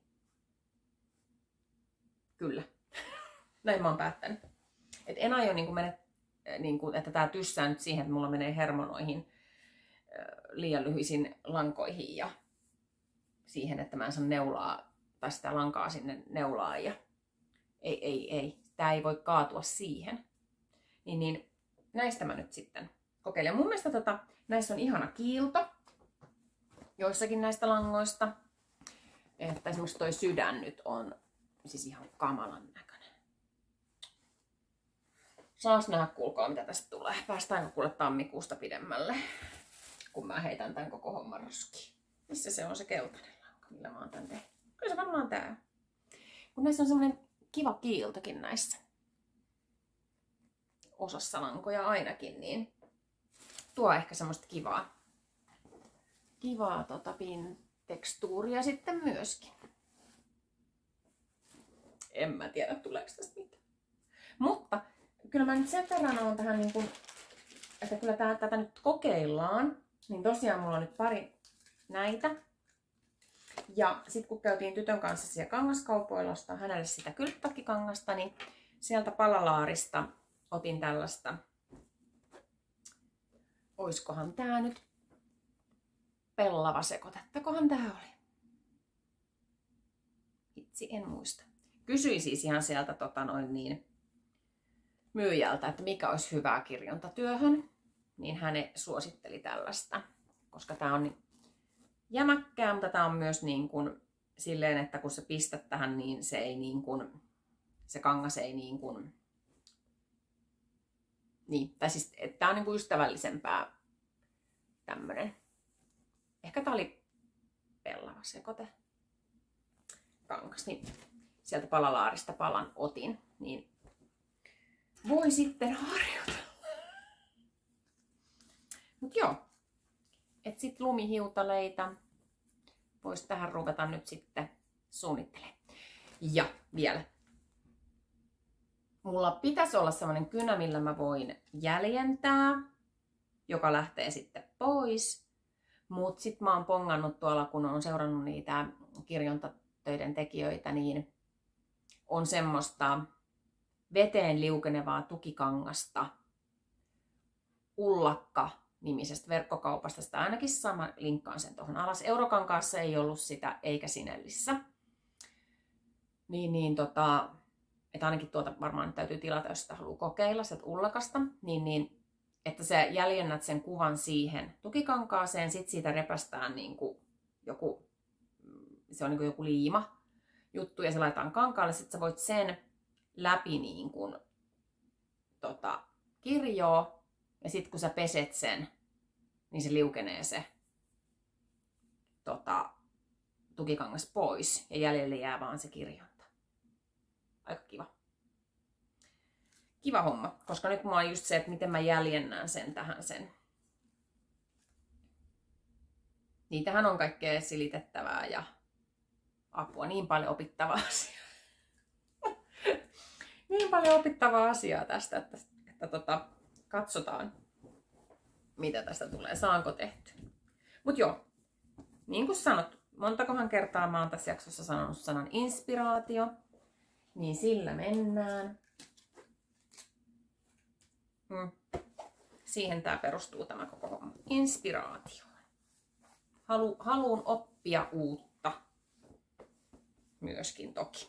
Kyllä. Näin mä oon päättänyt. Et en aio niin kuin mennä, niin kuin, että tää tyssää nyt siihen, että mulla menee hermonoihin liian lyhyisin lankoihin ja siihen, että mä en saa neulaa tai sitä lankaa sinne neulaan. Ja ei, ei, ei. Tää ei voi kaatua siihen. Niin, niin näistä mä nyt sitten kokeilen. Mun mielestä tota, näissä on ihana kiilto. Joissakin näistä langoista. Että esimerkiksi toi sydän nyt on siis ihan kamalan näköinen. Saas nähdä, kuulkaa mitä tästä tulee. Päästäänkö kuule tammikuusta pidemmälle, kun mä heitän tän koko homman roskiin. Missä se on se keltainen lanka, millä mä oon tän tehnyt? Kyllä se varmaan tää. Kun näissä on semmonen kiva kiiltokin näissä osassa lankoja ainakin, niin tuo ehkä semmoista kivaa, kivaa tota pin tekstuuria sitten myöskin. En mä tiedä, tuleeko tästä mitään. Mutta kyllä mä nyt sen verran on tähän niin kuin, että kyllä tää, tätä nyt kokeillaan. Niin tosiaan mulla on nyt pari näitä. Ja sit kun käytiin tytön kanssa siellä kangaskaupoilla ostaa hänelle sitä kylttäkkikangasta, niin sieltä Palalaarista otin tällaista. Oiskohan tää nyt pellava sekoitettakohan tää oli? Itse en muista. Kysyin siis ihan sieltä tota noin niin myyjältä, että mikä olisi hyvää kirjontatyöhön, niin hän suositteli tällaista, koska tää on niin jämäkkää, mutta tää on myös niin kuin silleen, että kun sä pistät tähän, niin se ei niin kuin, se kangas ei niin kuin, niin, tai siis, että tää on niin kuin ystävällisempää tämmönen. Ehkä tää oli pellava sekoite kangas, niin sieltä Palalaarista palan otin, niin voi sitten harjoitella. Mut joo, et sit lumihiutaleita vois tähän ruveta nyt sitten suunnittelemaan. Ja vielä. Mulla pitäisi olla sellainen kynä, millä mä voin jäljentää, joka lähtee sitten pois. Mut sit mä oon pongannut tuolla, kun on seurannut niitä kirjontatöiden tekijöitä, niin on semmoista veteen liukenevaa tukikangasta Ullakka-nimisestä verkkokaupasta. Sitä ainakin sama, linkkaan sen tuohon alas. Eurokankaassa ei ollut sitä, eikä Sinellissä. Niin, niin tota, että ainakin tuota varmaan täytyy tilata, jos sitä haluaa kokeilla, sieltä Ullakasta. Niin, niin, että sä jäljennät sen kuvan siihen tukikankaaseen, sit siitä repästään niin kuin joku, se on niin kuin joku liima juttu ja se laitetaan kankaalle. Sit sä voit sen läpi niin kuin, tota, kirjoa. Ja sitten kun sä peset sen, niin se liukenee se tota, tukikangas pois ja jäljelle jää vaan se kirjonta. Aika kiva. Kiva homma, koska nyt mulla on just se, että miten mä jäljennän sen tähän sen. Niitähän on kaikkea silitettävää ja apua, niin paljon opittavaa asiaa. niin paljon opittavaa asiaa tästä, että, että tota, katsotaan, mitä tästä tulee, saanko tehty. Mut joo, niin kuin sanot, montakohan kertaa mä oon tässä jaksossa sanonut sanan inspiraatio, niin sillä mennään. Hmm. Siihen tää perustuu tämä koko homma. Inspiraatio. Halu, haluun oppia uutta myöskin toki.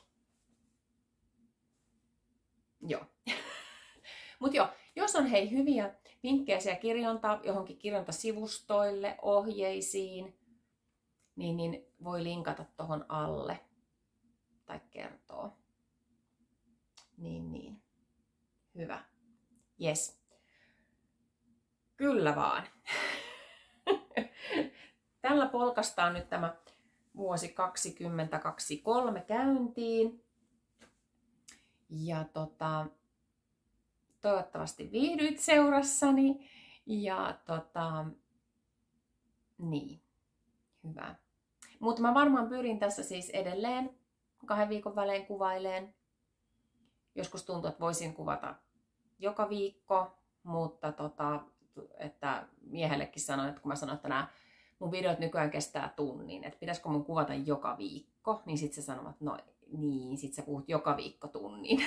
Joo. Mut joo, jos on hei hyviä vinkkejä siellä kirjonta, johonkin kirjontasivustoille, ohjeisiin, niin, niin voi linkata tohon alle tai kertoo. Niin, niin. Hyvä. Yes. Kyllä vaan. Tällä polkastaan nyt tämä vuosi kaksituhattakaksikymmentäkolme käyntiin. Ja tota, toivottavasti viihdyit seurassani. Ja tota, niin, hyvä. Mutta mä varmaan pyrin tässä siis edelleen kahden viikon välein kuvaileen. Joskus tuntuu, että voisin kuvata joka viikko, mutta tota, että miehellekin sanoin, että kun mä sanoin, että nämä mun videot nykyään kestää tunnin, että pitäisikö mun kuvata joka viikko, niin sit se sanoo, että no niin, sit sä puhut joka viikko tunnin.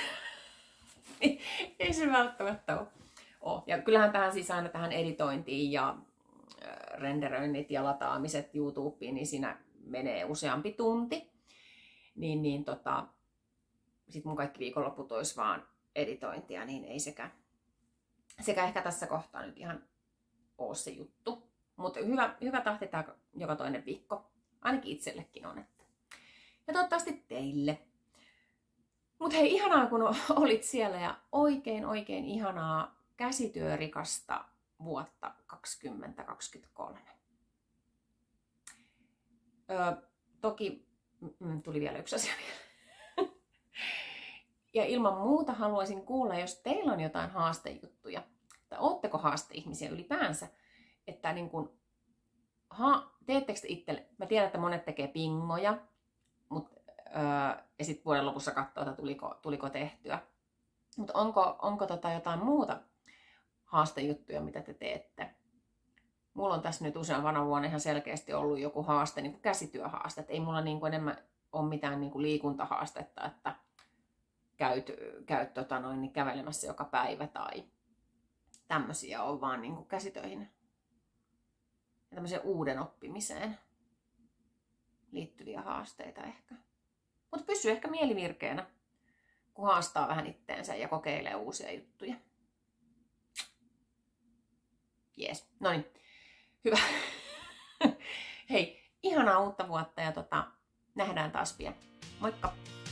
Ei se välttämättä ole. Oh. Ja kyllähän tähän siis aina tähän editointiin ja renderöinnit ja lataamiset YouTubeen, niin siinä menee useampi tunti. Niin, niin tota, sit mun kaikki viikonloput olisi vaan editointia, niin ei sekä, sekä ehkä tässä kohtaa nyt ihan ole se juttu. Mutta hyvä, hyvä tahti tää joka toinen viikko. Ainakin itsellekin on. Että. Ja toivottavasti teille. Mutta hei, ihanaa kun olit siellä ja oikein oikein ihanaa käsityörikasta vuotta kaksituhattakaksikymmentäkolme. Öö, toki mm, tuli vielä yksi asia vielä. Ja ilman muuta haluaisin kuulla, jos teillä on jotain haastejuttuja, tai ootteko haasteihmisiä ylipäänsä, että niin kun, ha, teettekö te itselle, mä tiedän, että monet tekee pingoja, mut, öö, ja sitten vuoden lopussa katsoo, että tuliko, tuliko tehtyä. Mutta onko, onko tota jotain muuta haastejuttuja, mitä te teette? Mulla on tässä nyt useampana vuonna ihan selkeästi ollut joku haaste, niin kuin käsityöhaaste. Et ei mulla niin kuin enemmän ole mitään niin kuin liikuntahaastetta, että käyt, käyt tota noin, niin kävelemässä joka päivä tai tämmöisiä on vaan niin kuin käsitöihin ja tämmöiseen uuden oppimiseen liittyviä haasteita ehkä. Mutta pysyy ehkä mielivirkeänä, kun haastaa vähän itteensä ja kokeilee uusia juttuja. Jees, no niin, hyvä. Hei, ihanaa uutta vuotta ja tota, nähdään taas pian. Moikka!